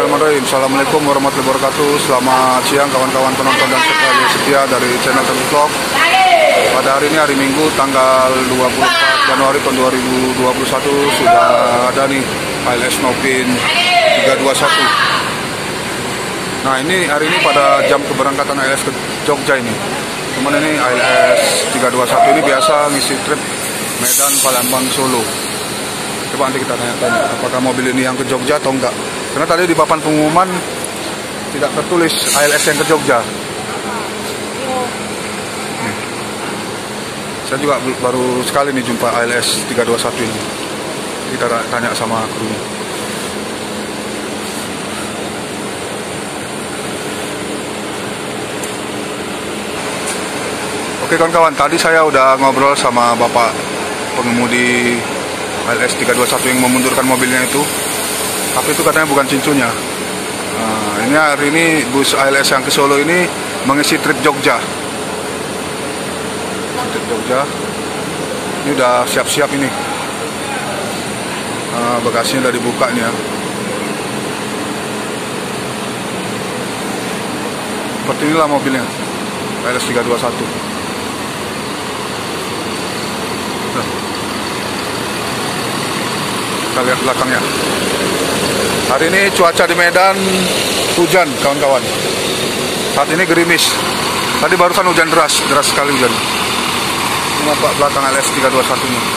Bismillahirrahmanirrahim. Assalamualaikum warahmatullahi wabarakatuh. Selamat siang kawan-kawan penonton dan setia dari channel Vlog. Pada hari ini hari Minggu tanggal 24 Januari tahun 2021 sudah ada nih ALS Nopin 321. Nah ini hari ini pada jam keberangkatan ALS ke Jogja ini. Cuman ini ALS 321 ini biasa ngisi trip Medan, Palembang, Solo. Coba nanti kita tanya-tanya apakah mobil ini yang ke Jogja atau enggak. Karena tadi di papan pengumuman tidak tertulis ALS yang ke Jogja. Saya juga baru sekali nih jumpa ALS 321 ini. Kita tanya sama krunya. Oke kawan-kawan, tadi saya udah ngobrol sama bapak pengemudi ALS 321 yang memundurkan mobilnya itu. Tapi itu katanya bukan cincunya. Nah, ini hari ini bus ALS yang ke Solo ini mengisi trip Jogja. Trip Jogja. Ini udah siap-siap ini. Bagasinya udah dibuka nih ya. Seperti inilah mobilnya. ALS 321. Kita lihat belakangnya. Hari ini cuaca di Medan hujan kawan-kawan. Saat ini gerimis. Tadi barusan hujan deras sekali hujan. Ini nampak belakang ALS 321 nya.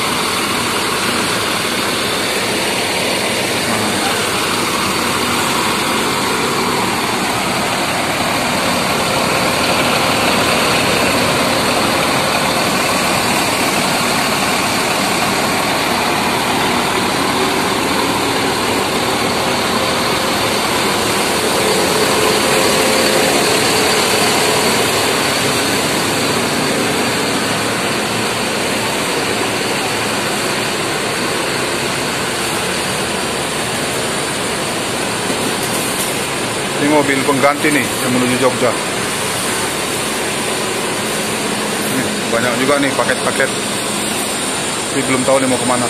Ini mobil pengganti nih yang menuju Jogja. Ini banyak juga nih paket-paket. Tapi belum tahu nih mau kemana.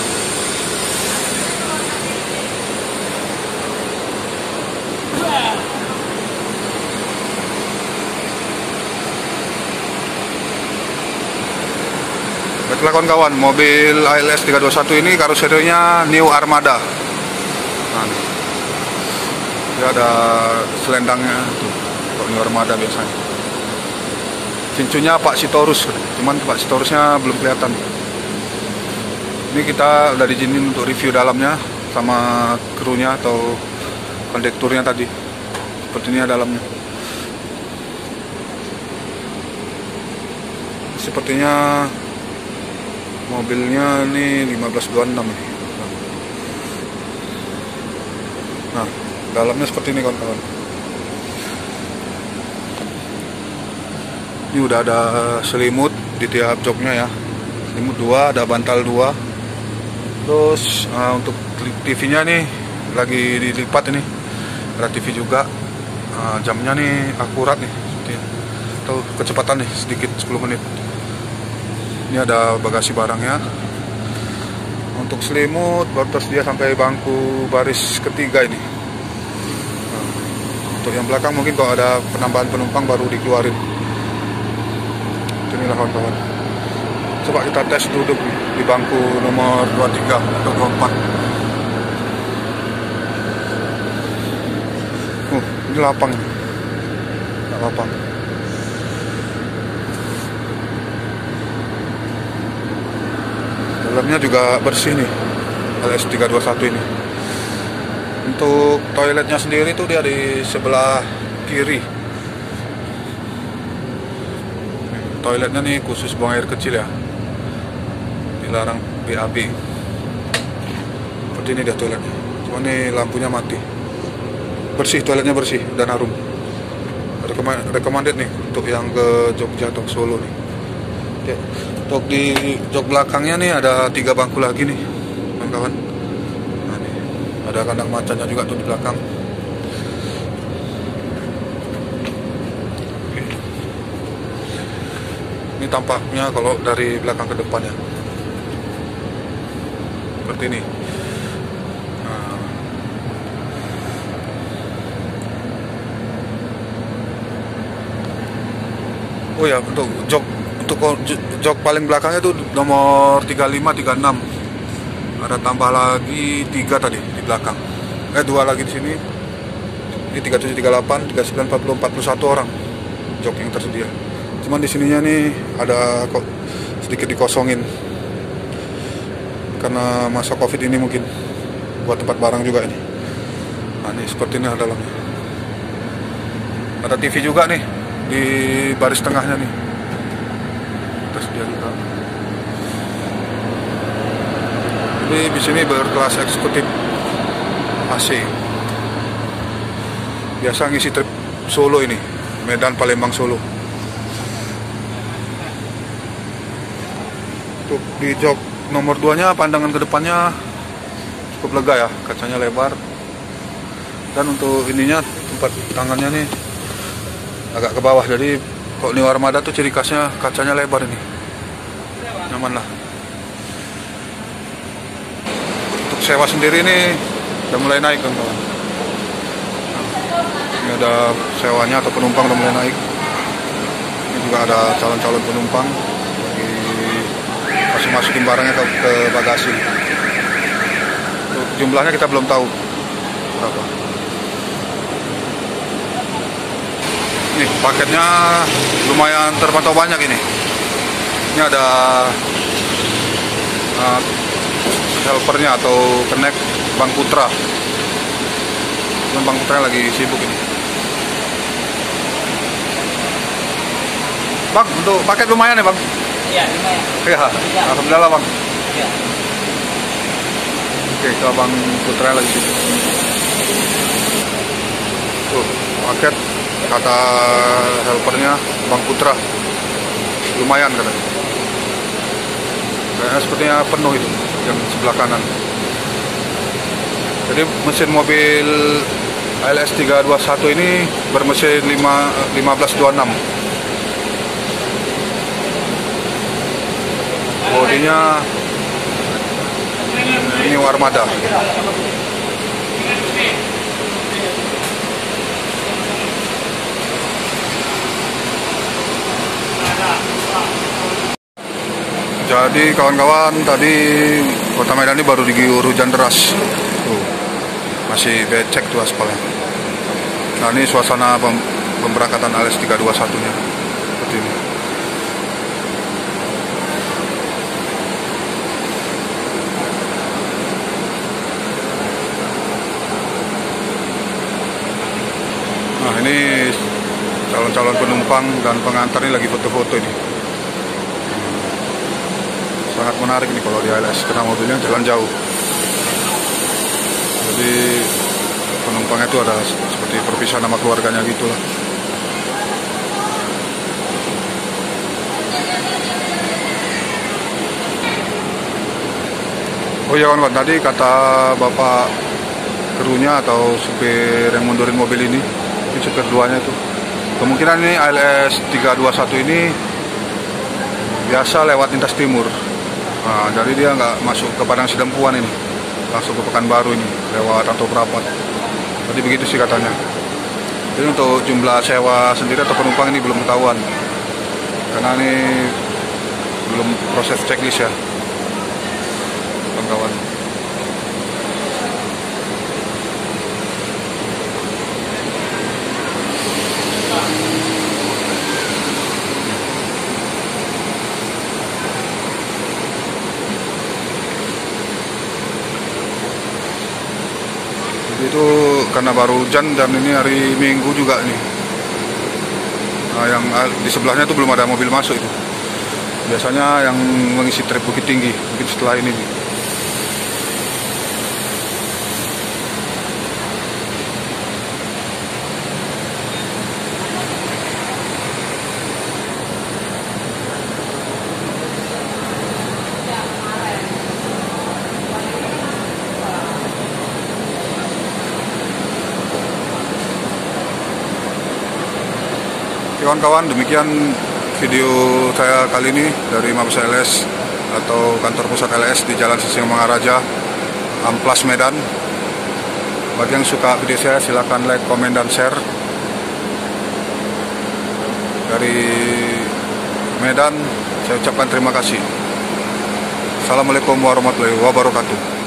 Baiklah kawan-kawan, mobil ALS 321 ini karoserinya New Armada. Nah, dia ada selendangnya tuh, kalau New Armada biasanya. Cincunya Pak Sitorus, cuman Pak Sitorusnya belum kelihatan. Ini kita udah diizinin untuk review dalamnya sama krunya atau kondekturnya tadi. Seperti ini dalamnya. Sepertinya mobilnya ini 1526 nih. Nah, dalamnya seperti ini kawan-kawan. Ini udah ada selimut di tiap joknya ya. Selimut 2, ada bantal 2. Terus untuk TV-nya nih lagi dilipat ini. Ada TV juga. Jamnya nih akurat nih. Atau kecepatan nih sedikit 10 menit. Ini ada bagasi barangnya. Untuk selimut baru tersedia sampai bangku baris ketiga ini. Untuk yang belakang mungkin kalau ada penambahan penumpang baru dikeluarin. Inilah kawan-kawan. Coba kita tes duduk di bangku nomor 23 atau 24. Ini lapang. Nggak lapang. Dalamnya juga bersih nih ALS 321 ini. Untuk toiletnya sendiri tuh dia di sebelah kiri. Toiletnya nih khusus buang air kecil ya. Dilarang BAB. Seperti ini dia toiletnya. Cuma nih lampunya mati. Bersih, toiletnya bersih dan harum. Recommended nih untuk yang ke Jogja atau Solo nih. Oke. Untuk di jok belakangnya nih ada 3 bangku lagi nih kawan-kawan. Nah, nih. Ada kandang macannya juga tuh di belakang. Oke. Ini tampaknya kalau dari belakang ke depannya. Seperti ini. Nah. Oh ya, untuk jok paling belakangnya tuh nomor 35, 36. Ada tambah lagi 3 tadi di belakang. 2 lagi di sini. Ini 37, 38, 39, 40, 41 orang jok yang tersedia. Cuman di sininya nih ada kok sedikit dikosongin karena masa Covid ini, mungkin buat tempat barang juga ini. Nah, ini seperti ini dalamnya. Ada TV juga nih di baris tengahnya nih. Tersedia juga. Jadi di sini berkelas eksekutif AC. Biasa ngisi trip Solo ini, Medan, Palembang, Solo. Untuk di jok nomor 2-nya pandangan ke depannya cukup lega ya, kacanya lebar. Dan untuk ininya tempat tangannya nih agak ke bawah, jadi kalau New Armada tuh ciri khasnya kacanya lebar ini. Nyaman lah. Untuk sewa sendiri ini udah mulai naik kan kawan. Ini ada sewanya atau penumpang udah mulai naik. Ini juga ada calon-calon penumpang lagi masukin barangnya ke bagasi. Untuk jumlahnya kita belum tahu berapa. Nih paketnya lumayan terpantau banyak ini. Ini ada helpernya atau connect Bang Putra. Bang Putra lagi sibuk ini. Bang, untuk paket lumayan ya Bang? Iya, lumayan. Iya, alhamdulillah Bang. Iya. Oke, ke Bang Putra lagi sibuk. Tuh, paket kata helpernya Bang Putra lumayan katanya. Kayaknya sepertinya penuh itu yang sebelah kanan. Jadi mesin mobil ALS 321 ini bermesin 1526. Bodinya New Armada. Jadi kawan-kawan, tadi Kota Medan ini baru diguyur hujan deras. Tuh, masih becek tuh aspalnya. Nah ini suasana pemberangkatan ALS 321-nya seperti ini. Nah ini calon-calon penumpang dan pengantar ini lagi foto-foto ini. Sangat menarik nih kalau di ALS karena mobilnya jalan jauh. Jadi penumpangnya itu ada seperti perpisahan sama keluarganya gitu lah. Oh iya kawan-kawan, tadi kata bapak krunya atau supir yang mundurin mobil ini supir duanya itu, kemungkinan ini ALS 321 ini biasa lewat lintas timur. Nah, jadi dia nggak masuk ke Padang Sidempuan ini, langsung ke Pekanbaru ini lewat atau Prapat. Jadi begitu sih katanya. Jadi untuk jumlah sewa sendiri atau penumpang ini belum ketahuan karena ini belum proses checklist ya kawan-kawan. Itu karena baru hujan dan ini hari Minggu juga nih. Nah, yang di sebelahnya itu belum ada mobil masuk itu. Biasanya yang mengisi trip Bukit Tinggi mungkin setelah ini nih. Kawan-kawan, demikian video saya kali ini dari Mabes ALS atau kantor pusat ALS di Jalan Sisingamangaraja, Amplas, Medan. Bagi yang suka video saya silahkan like, komen, dan share. Dari Medan, saya ucapkan terima kasih. Assalamualaikum warahmatullahi wabarakatuh.